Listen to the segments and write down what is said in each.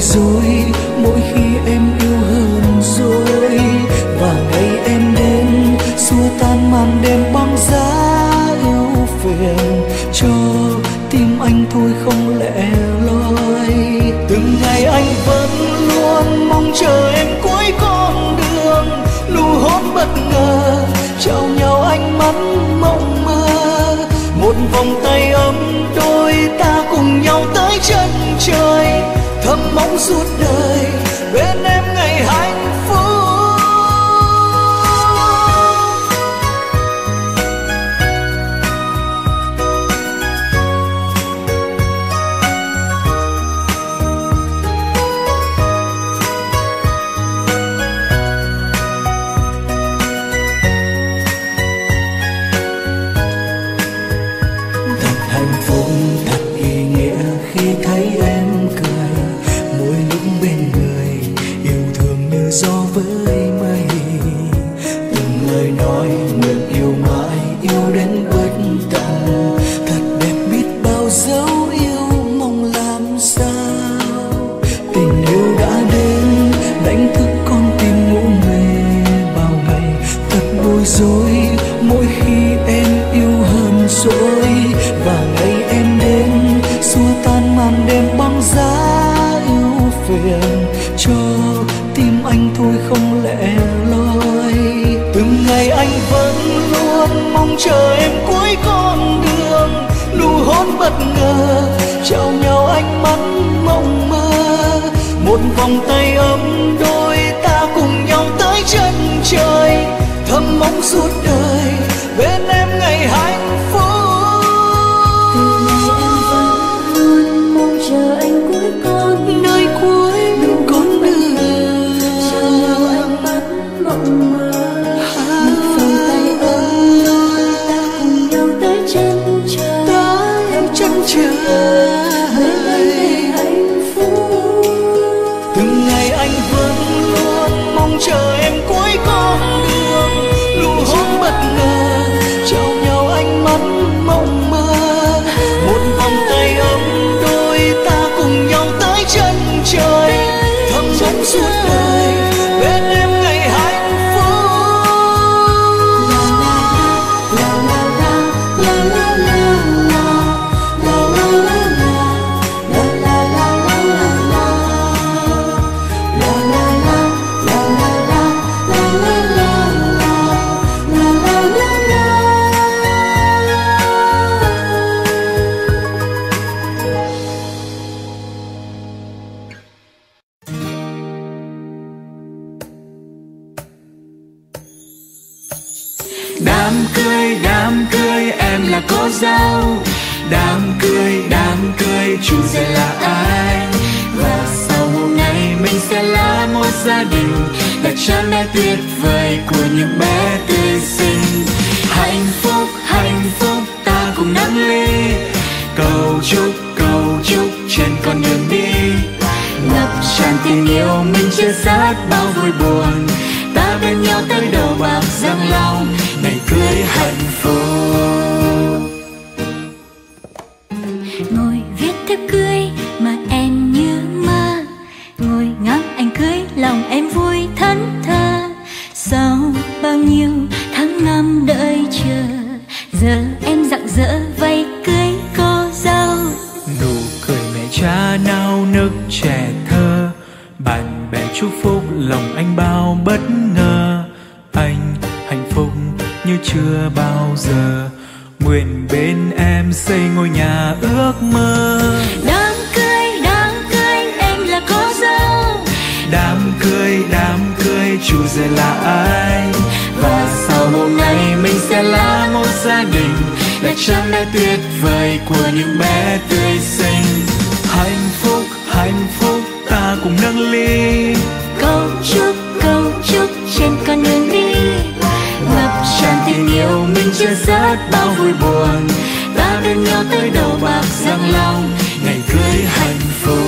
rối mỗi khi em yêu hơn rồi, và ngày em đến xua tan màn đêm băng giá ưu phiền cho tim anh thôi không lẻ loi. Từng ngày anh vẫn luôn mong chờ em cuối con đường, nụ hôn bất ngờ trao nhau ánh mắt mộng mơ, một vòng tay ấm đôi ta cùng nhau tới chân trời, thầm mong suốt đời bên em ngày hạnh phúc. Thật hạnh phúc, thật ý nghĩa khi thấy em cười, mỗi lúc bên người yêu thương như gió với mây. Từng lời nói nguyện yêu mãi, yêu đến bất tận, thật đẹp biết bao dấu yêu mong làm sao. Tình yêu đã đến đánh thức con tim ngủ mê bao ngày, thật bối rối mỗi khi em yêu hơn rồi, và ngày em đến xua tan màn đêm băng giá ưu phiền cho tim anh thôi không lẻ loi. Từng ngày anh vẫn luôn mong chờ em cuối con đường, nụ hôn bất ngờ trao nhau ánh mắt mộng mơ, một vòng tay ấm đôi ta cùng nhau tới chân trời, thầm mong suốt đời bên em ngày hạnh phúc. Từ ngày em vẫn luôn mong chờ anh cuối con Nơi cuối con đường trao nhau ánh mắt mộng mơ, một vòng tay ấm đôi ta cùng nhau tới chân trời, tới chân trời. bên em ngày hạnh phúc. Từng ngày anh vẫn luôn mong chờ em cuối con đường, nụ hôn bất ngờ trao nhau ánh mắt mộng mơ, một vòng tay ấm đôi ta cùng nhau tới chân trời, thầm mong suốt đời bên em ngày hạnh phúc. La la la la la la la la la la la la la la Đám cưới em là cô dâu, đám cưới chủ rể là ai, và sau hôm nay mình sẽ là một gia đình, là cha mẹ tuyệt vời của những bé tươi xinh. Hạnh phúc ta cùng nắm ly, cầu chúc trên con đường đi, ngập tràn tình yêu mình chia sẻ bao vui buồn, ta bên nhau tới đầu bạc răng long, ngày cưới hạnh phúc. Ngồi viết thiếp cưới mà em như mơ, ngồi ngắm anh cưới lòng em vui thẫn thờ. Sau bao nhiêu tháng năm đợi chờ, giờ em rạng rỡ vây cưới cô dâu. Nụ cười mẹ cha nao nức trẻ thơ, bạn bè chúc phúc lòng anh bao bất ngờ. Anh hạnh phúc như chưa bao giờ, nguyện bên em xây ngôi nhà ước mơ. Đám cưới em là cô dâu, Đám cưới chủ rể là ai, và sau hôm nay mình sẽ là một gia đình, là cha mẹ tuyệt vời của những bé tươi xinh. Hạnh phúc ta cùng nâng ly, cầu chúc trên con đường đi, ngập tràn tình yêu mình chia sẻ bao vui buồn, ta bên nhau tới đầu bạc răng long, ngày cưới hạnh phúc.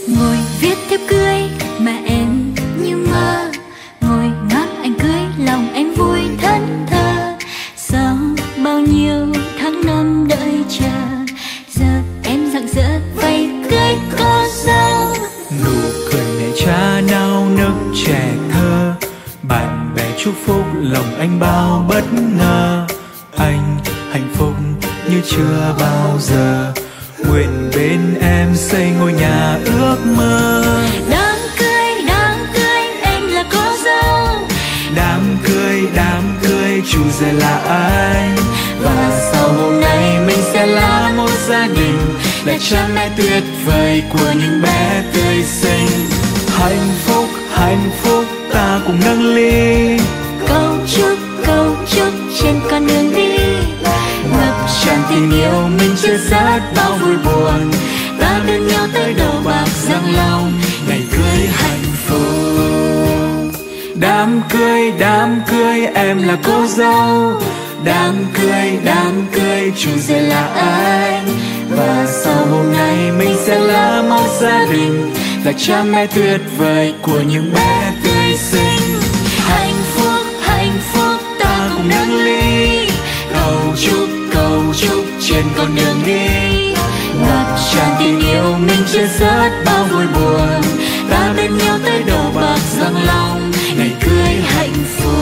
Ngồi viết thiếp cưới mà em như mơ, ngồi ngắm anh cưới lòng em vui thẫn thờ. Sau bao nhiêu tháng năm đợi chờ, giờ em rạng rỡ vây cưới cô dâu. Nụ cười mẹ cha nao nức trẻ thơ, bạn bè chúc phúc lòng anh bao bất ngờ. Anh hạnh phúc như chưa bao giờ, nguyện bên em xây ngôi nhà ước mơ. Đám cưới em là cô dâu. Đám cưới chủ rể là anh. Và sau hôm nay mình sẽ là một gia đình, là cha mẹ tuyệt vời của những bé tươi xinh. Hạnh phúc ta cùng nâng ly, Câu chúc trên con đường đi, ngập tràn tình yêu mình chia sẻ bao vui buồn. Ta bên nhau tới đầu bạc răng long, ngày cưới hạnh phúc. Đám cưới em là cô dâu. Đám cưới chủ rể là anh. Và sau hôm nay mình sẽ là một gia đình, là cha mẹ tuyệt vời của những bé tươi xinh. Hạnh phúc ta cùng nâng ly, cầu chúc trên con đường đi. Ngập tràn tình yêu mình chia sẻ bao vui buồn. Ta bên nhau tới đầu bạc răng long, ngày cưới hạnh phúc.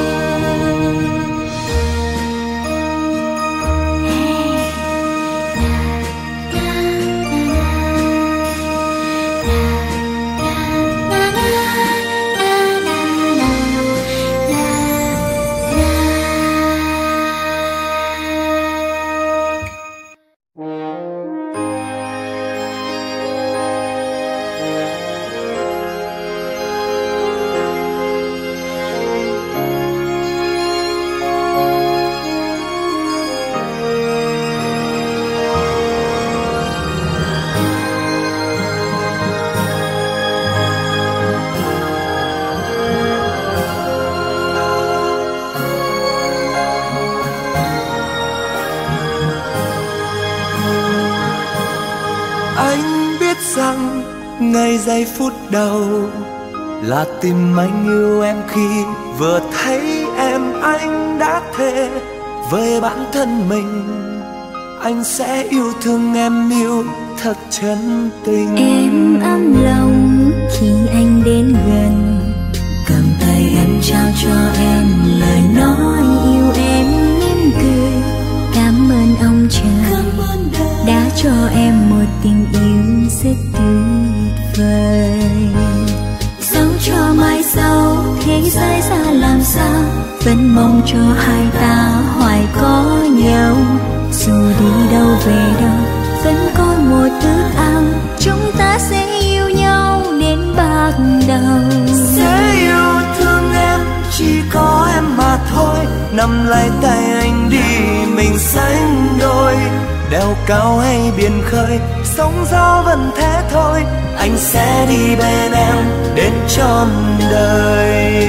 Ngay giây phút đầu là tìm anh yêu em, khi vừa thấy em anh đã thề với bản thân mình anh sẽ yêu thương em yêu thật chân tình. Em ấm lòng khi anh đến gần, cầm tay em trao cho em lời nói yêu em mỉm cười. Cảm ơn ông trời đã cho em một tình yêu rất tuyệt vời. Dẫu cho mai sau thế giới ra làm sao, vẫn mong cho hai ta hoài có nhau. Dù đi đâu về đâu vẫn có một ước ao, chúng ta sẽ yêu nhau đến bạc đầu. Sẽ yêu thương em, chỉ có em mà thôi. Nắm lấy tay anh đi, mình sánh đôi. Đèo cao hay biển khơi, sóng gió vẫn thế thôi. Anh sẽ đi bên em đến trọn đời.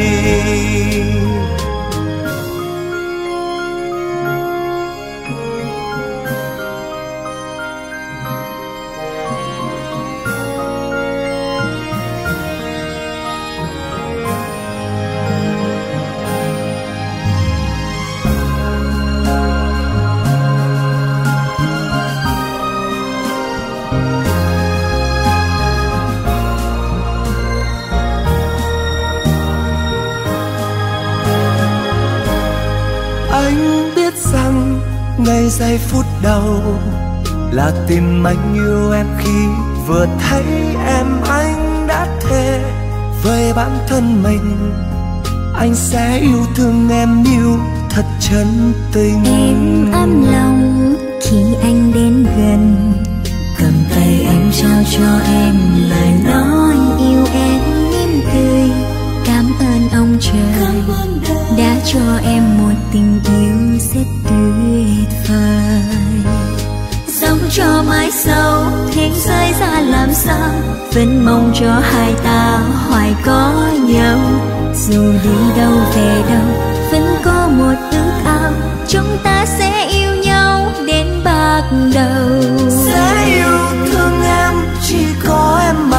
Ngay giây phút đầu là tìm anh yêu em, khi vừa thấy em anh đã thề với bản thân mình anh sẽ yêu thương em yêu thật chân tình. Em ấm lòng khi anh đến gần, cầm tay anh trao cho em lời nói yêu em mỉm cười. Cảm ơn ông trời đã cho em một tình yêu rất tuyệt vời. Dẫu cho mai sau thế giới ra làm sao, vẫn mong cho hai ta hoài có nhau. Dù đi đâu về đâu vẫn có một ước ao, chúng ta sẽ yêu nhau đến bạc đầu. Sẽ yêu thương em, chỉ có em mà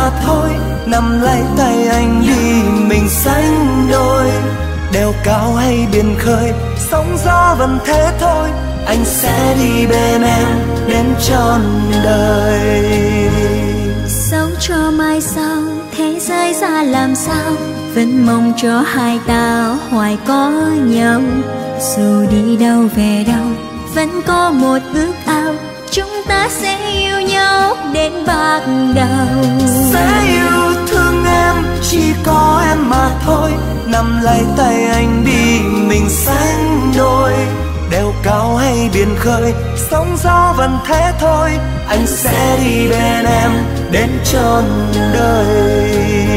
mà thôi. Nắm lấy tay anh đi mình sánh đôi. Đèo cao hay biển khơi, sóng gió vẫn thế thôi. Anh sẽ đi bên em đến trọn đời. Sống cho mai sau, thế giới ra làm sao, vẫn mong cho hai ta hoài có nhau. Dù đi đâu về đâu, vẫn có một ước ao, chúng ta sẽ yêu nhau đến bạc đầu. Sẽ yêu thương em, chỉ có em mà thôi. Nắm lấy tay anh đi mình sánh đôi. Đèo cao hay biển khơi, sóng gió vẫn thế thôi. Anh sẽ đi bên em đến trọn đời.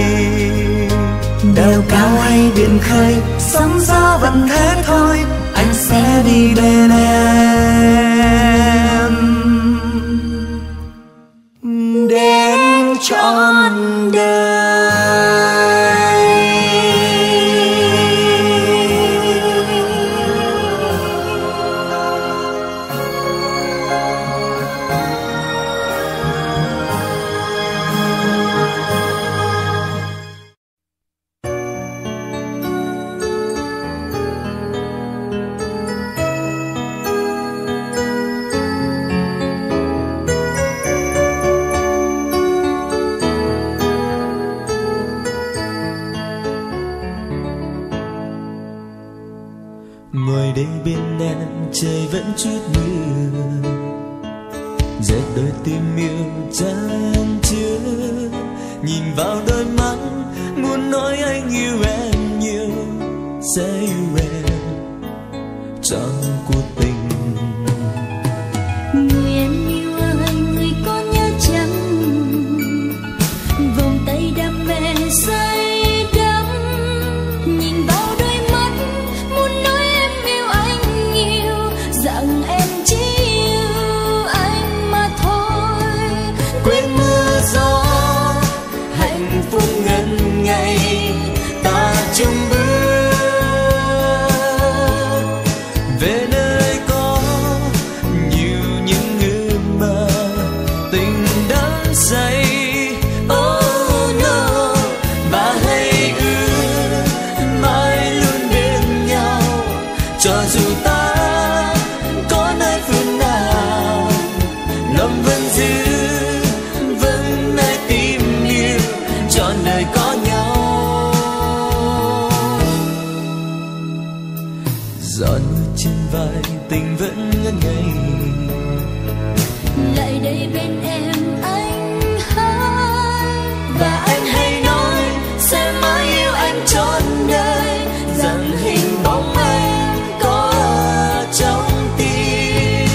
Đèo cao hay biển khơi, sóng gió vẫn thế thôi. Anh sẽ đi bên em đến trọn đời. Ngồi đây bên em trời vẫn chút mưa, dệt đôi tim yêu chan chứa. Nhìn vào đôi mắt muốn nói anh yêu em nhiều, sẽ yêu em trong cuộc tình. Người em yêu ơi, người có nhớ chăng, vòng tay đam mê say đắm. Nhìn vào đôi mắt muốn nói em yêu anh nhiều, rằng em chỉ yêu anh mà thôi. Quên mưa gió, hạnh phúc ngần ngày, ta chung bước về nơi có nhiều những ước mơ, tình đắm say. Oh no, và hãy ước mãi luôn bên nhau, cho dù ta có nơi phương nào, lòng vẫn giữ vững nơi tim yêu, trọn đời có nhau. Giọt mưa trên vai tình vẫn ngất ngây, Lại đây bên em anh hỡi, và anh hãy nói sẽ mãi yêu anh trọn đời, rằng hình bóng em có ở trong tim.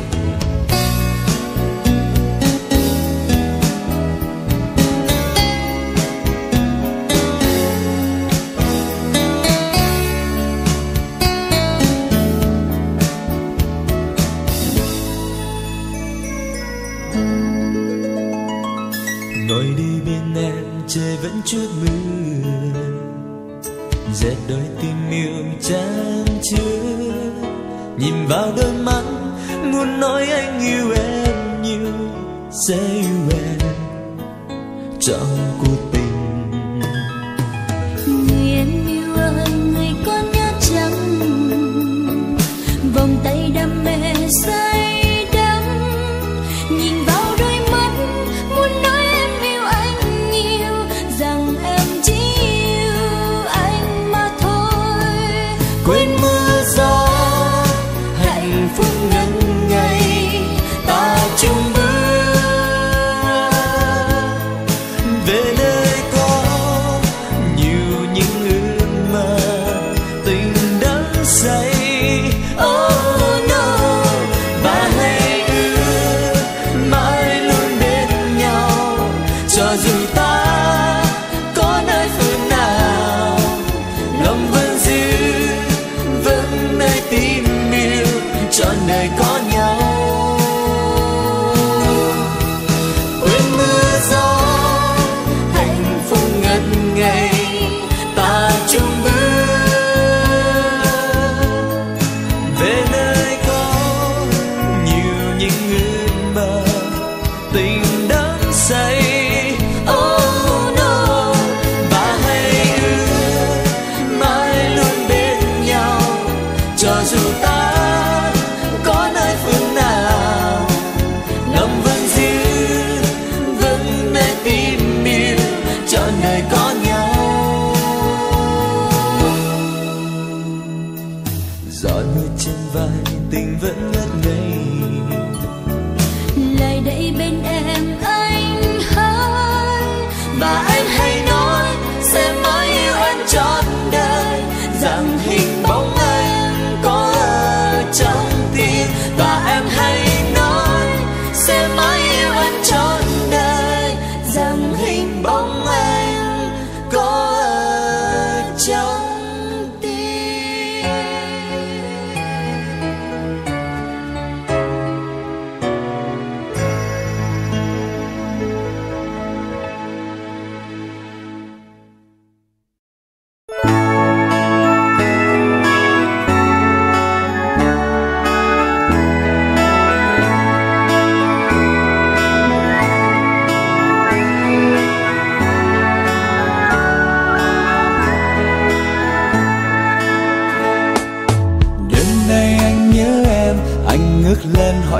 Ngồi đi bên em trời vẫn chút mưa, dệt đôi tim yêu chan chứa. Nhìn vào đôi mắt muốn nói anh yêu em nhiều, sẽ yêu em trong cuộc tình. người em yêu ơi, người có nhớ chăng, vòng tay đam mê say đắm. Nhìn vào đôi mắt muốn nói em yêu anh nhiều, rằng em chỉ yêu anh mà thôi. Quên mưa gió, hạnh phúc ngần ngày, ta chung bước về nơi có nhiều những ước mơ, tình đắm say. Oh no, và hãy ước mãi luôn bên nhau, cho dù ta có nơi phương nào, lòng vẫn giữ vững nơi tim yêu, trọn đời có nhau. Quên mưa gió, hạnh phúc ngần ngày, ta chung bước về nơi có nhiều những ước mơ, tình đắm say. Oh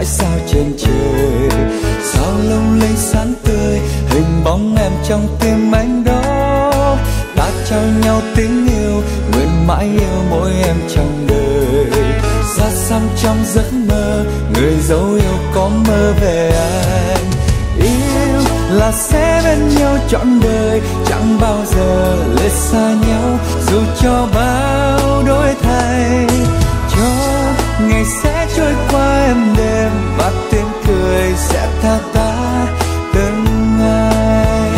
hỏi sao trên trời sao lung linh sáng tươi, hình bóng em trong tim anh đó. Ta trao nhau tiếng yêu, nguyện mãi yêu mỗi em trong đời. Xa xăm trong giấc mơ, người dấu yêu có mơ về anh. Yêu là sẽ bên nhau trọn đời, chẳng bao giờ lìa xa nhau, dù cho bao đổi thay. Cho ngày sẽ trôi qua êm đềm, và tiếng cười sẽ theo ta từng ngày.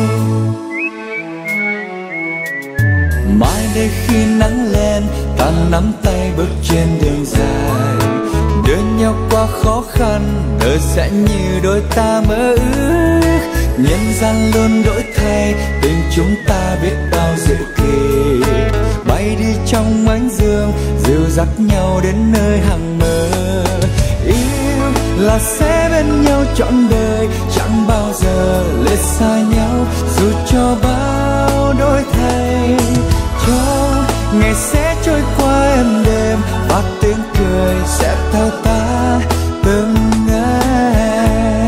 Mai đây khi nắng lên, ta nắm tay bước trên đường dài, đưa nhau qua khó khăn, đời sẽ như đôi ta mơ ước. Nhân gian luôn đổi thay, tình chúng ta biết bao diệu kỳ. Bay đi trong ánh dương, dìu dắt nhau đến nơi hằng mơ. Yêu là sẽ bên nhau trọn đời, chẳng bao giờ lìa xa nhau, dù cho bao đổi thay. Cho ngày sẽ trôi qua êm đềm, và tiếng cười sẽ theo ta từng ngày.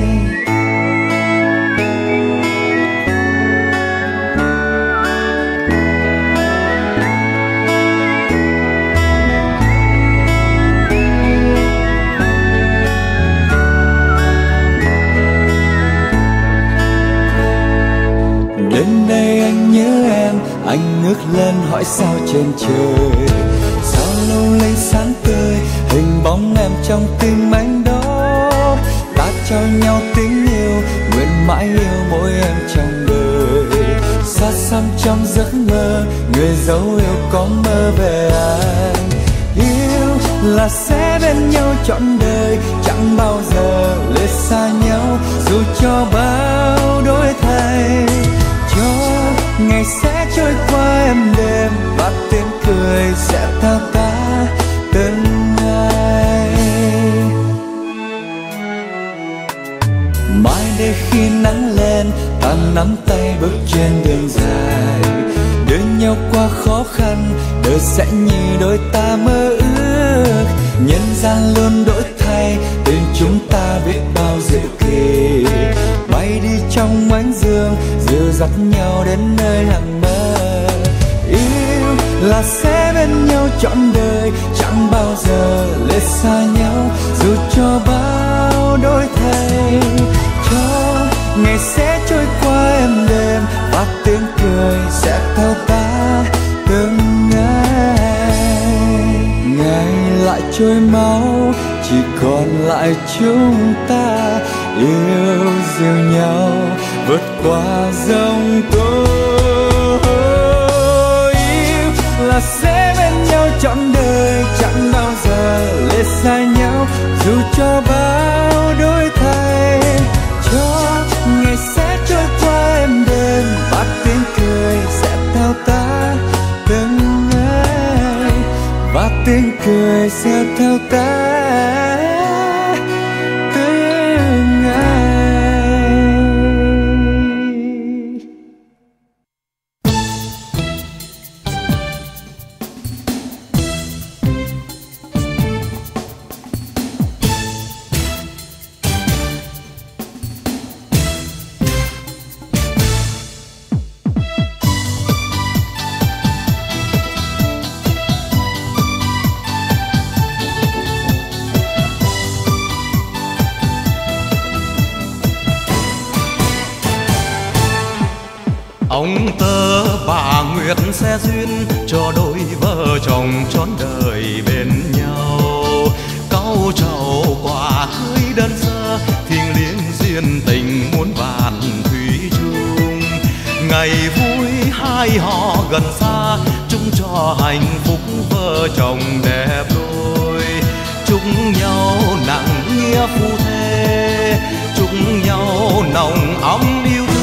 Đến đây anh nhớ em, anh ngước lên hỏi sao trên trời sao lung linh sáng tươi, hình bóng em trong tim anh đó. Ta trao nhau tiếng yêu, nguyện mãi yêu mỗi em trong đời. Xa xăm trong giấc mơ, người dấu yêu có mơ về anh. Yêu là sẽ bên nhau trọn đời, chẳng bao giờ lìa xa nhau, dù cho bao đổi thay. Cho ngày sẽ trôi qua êm đềm, và tiếng cười sẽ theo ta từng ngày. Mai đây khi nắng lên, ta nắm tay bước trên đường dài, đưa nhau qua khó khăn, đời sẽ như đôi ta mơ ước. Nhân gian luôn đổi thay, tình chúng ta biết bao diệu kỳ. Bay đi trong ánh dương, dìu dắt nhau đến nơi hằng mơ. Yêu là sẽ bên nhau trọn đời, chẳng bao giờ lìa xa nhau, dù cho bao đổi thay. Cho ngày sẽ trôi qua êm đềm, và tiếng cười sẽ theo ta từng ngày. Ngày lại trôi mau, chỉ còn lại chúng ta yêu dìu nhau vượt qua giông tố. Yêu là sẽ bên nhau trọn đời, chẳng bao giờ lìa xa nhau, dù cho bao đổi thay. Cho ngày sẽ trôi qua êm đềm, và tiếng cười sẽ theo ta từng ngày, và tiếng cười sẽ theo ta từng ngày. Ông tơ bà Nguyệt sẽ duyên cho đôi vợ chồng trọn đời bên nhau. Cau trầu quả cưới đơn sơ, thiêng liêng duyên tình muôn vàn thủy chung. Ngày vui hai họ gần xa, chung cho hạnh phúc vợ chồng đẹp đôi. Chúc nhau nặng nghĩa phu thê, chúc nhau nồng ấm yêu thương.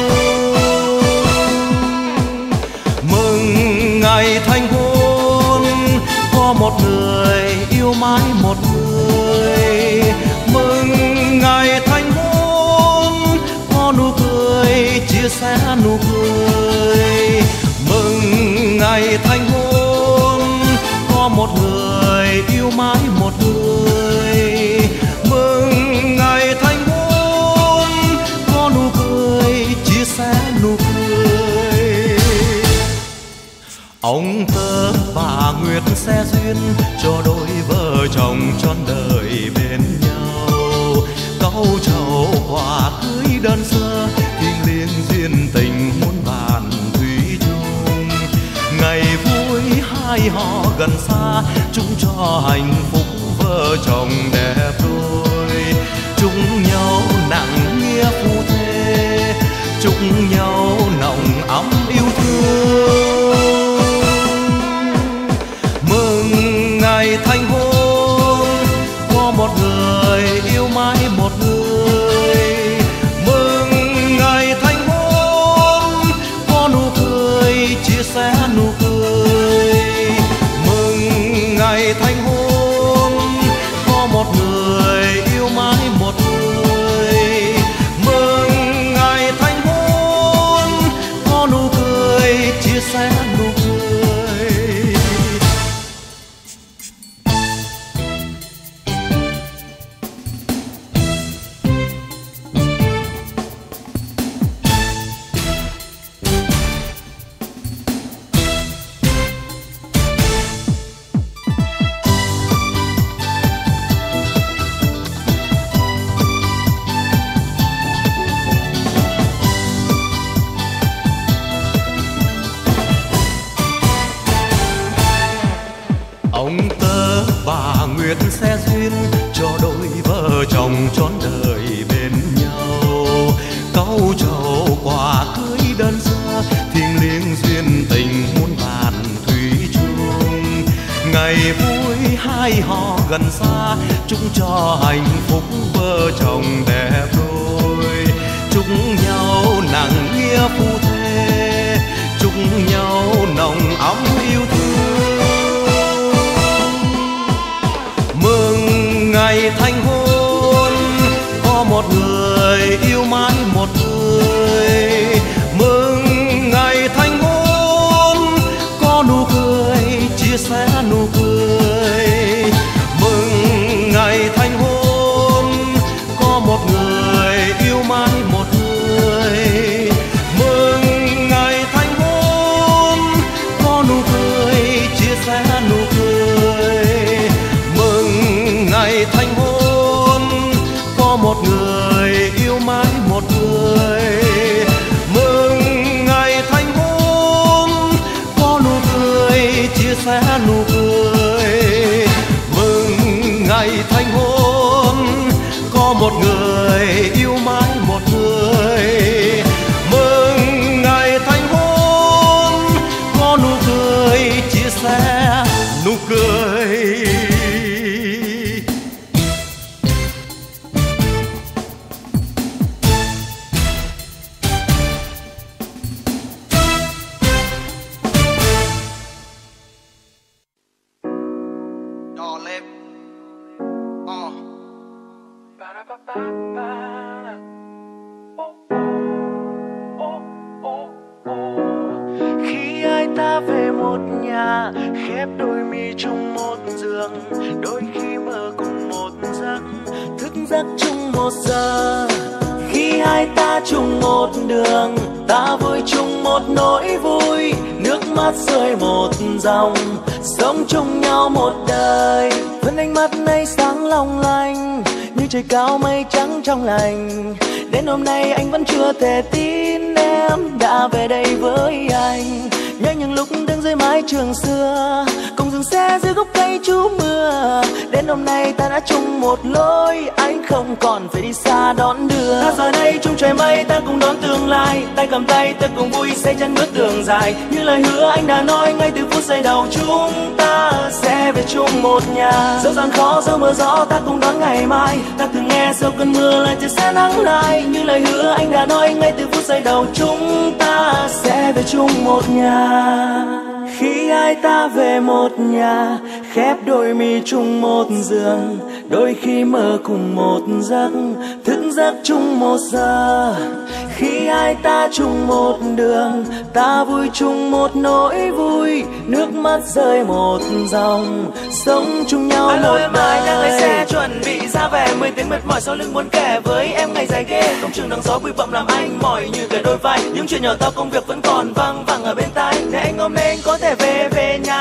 Ngày thành hôn có một người yêu mãi một người. Mừng ngày thành hôn có nụ cười chia sẻ nụ cười. Mừng ngày thành hôn có một người yêu mãi một người. Ông tơ bà Nguyệt sẽ duyên cho đôi vợ chồng trọn đời bên nhau. Câu trầu quà cưới đơn sơ thiêng liêng duyên tình muôn vàn thủy chung. Ngày vui hai họ gần xa chung cho hạnh phúc vợ chồng đẹp đôi. Chung nhau nặng nghĩa phu thê, chung nhau nồng ấm yêu thương. Mừng ngày thành hôn, có một người yêu mãi một người. Mừng ngày thành hôn, có nụ cười chia sẻ nụ cười. Mừng ngày thành hôn, có một người yêu mãi một người. Mừng ngày thành hôn, có nụ cười chia sẻ nụ cười. Ông tơ bà Nguyệt sẽ duyên cho đôi vợ chồng trọn đời bên nhau. Câu trầu quà cưới đơn sơ thiêng liêng duyên tình muôn vàn thủy chung. Ngày vui hai họ gần xa chung cho hạnh phúc vợ chồng đẹp đôi. Chung nhau nặng nghĩa phu thê, chung nhau nồng ấm yêu thương. Mừng ngày thành hôn, có một người yêu mãi một người. Mừng ngày thành hôn, có nụ cười chia sẻ nụ cười. Mừng ngày thành hôn, có một người yêu mãi một người. Mừng ngày thành hôn, có nụ cười chia sẻ nụ cười. Ngày thành hôn, có một người yêu mãi một người. Mừng ngày thành hôn, có nụ cười chia sẻ nụ cười. Mừng ngày thành hôn, có một người yêu mãi một người. Mừng ngày thành hôn, có nụ cười chia sẻ nụ cười. Khi ai ta về một nhà, khép đôi mi chung một giường, đôi khi mơ cùng một giấc, thức giấc chung một giờ. Khi hai ta chung một đường, ta vui chung một nỗi vui, nước mắt rơi một dòng, sống chung nhau một đời. Vẫn ánh mắt này sáng long lanh như trời cao mây trắng trong lành. Đến hôm nay anh vẫn chưa thể tin em đã về đây với anh. Nhớ những lúc đứng dưới mái trường xưa, cùng dừng xe dưới gốc cây trú mưa. Đến hôm nay ta đã chung một lối, anh không còn phải đi xa đón đưa. Ta giờ đây chung trời mây, ta cùng đón tương lai. Tay cầm tay ta cùng vui xây chân bước đường dài. Như lời hứa anh đã nói ngay từ phút giây đầu, chúng ta sẽ về chung một nhà. Dẫu gian khó dẫu mưa gió ta cùng đón ngày mai. Ta từng nghe sau cơn mưa lại trời sẽ nắng lại. Như lời hứa anh đã nói ngay từ phút giây đầu, chúng ta sẽ về chung một nhà. Khi ai ta về một nhà, khép đôi mi chung một giường, đôi khi mơ cùng một giấc, thức giấc chung một giờ. Khi ai ta chung một đường, ta vui chung một nỗi vui, nước mắt rơi một dòng, sống chung nhau một đời. Mai đang lái xe chuẩn bị ra về, 10 tiếng mệt mỏi sau lưng muốn kể với em ngày dài ghê. Công trường nắng gió bụi bặm làm anh mỏi như cái đôi vai, những chuyện nhỏ to công việc vẫn còn văng vẳng ở bên tai. Để anh ôm lên có thể về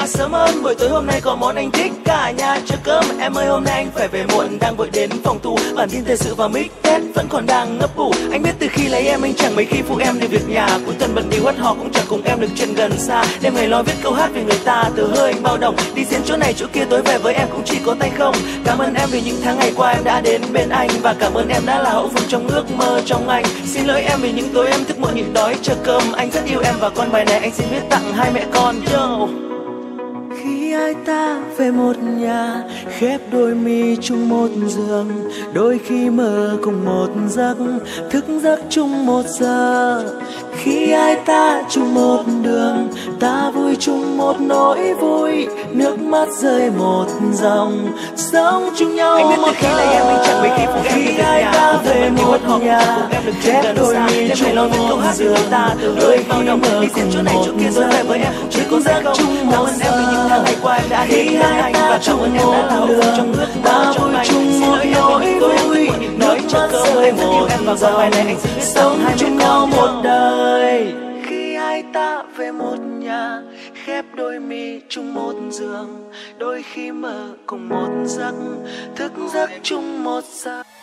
sớm hơn, buổi tối hôm nay có món anh thích, cả nhà chờ cơm. Em ơi hôm nay anh phải về muộn, đang vội đến phòng thu, bản tin thời sự và mix test vẫn còn đang ngấp ngủ. Anh biết từ khi lấy em anh chẳng mấy khi phụ em đi việc nhà, cuối tuần bận đi quất họ cũng chẳng cùng em được chuyện gần xa. Đêm ngày lo viết câu hát về người ta, từ hơi anh bao đồng, đi diễn chỗ này chỗ kia, tối về với em cũng chỉ có tay không. Cảm ơn em vì những tháng ngày qua em đã đến bên anh, và cảm ơn em đã là hậu phương trong ước mơ trong anh. Xin lỗi em vì những tối em thức muộn nhịn đói chờ cơm, anh rất yêu em và con bài này anh xin viết tặng hai mẹ con. Yo. Khi hai ta về một nhà, khép đôi mi chung một giường, đôi khi mơ cùng một giấc, thức giấc chung một giờ. Khi hai ta chung một đường, ta vui chung một nỗi vui, nước mắt rơi một dòng, sống chung nhau. Anh biết từ khi lấy em anh chẳng mấy khi phụ em đi việc nhà, về một nhà, khép đôi mi chung một giường, đôi khi mơ cùng một giấc, thức giấc chung một giờ. Tháng ngày qua em đã đến bên anh, và cảm ơn em đã là hậu phương trong ước mơ trong anh. Xin lỗi em vì những tối em thức muộn nhịn đói chờ cơm, em rất yêu em và con bài này anh xin viết tặng hai mẹ con một đời. Khi hai ta về một nhà, khép đôi mi chung một giường, đôi khi mơ cùng một giấc, thức giấc chung một giờ.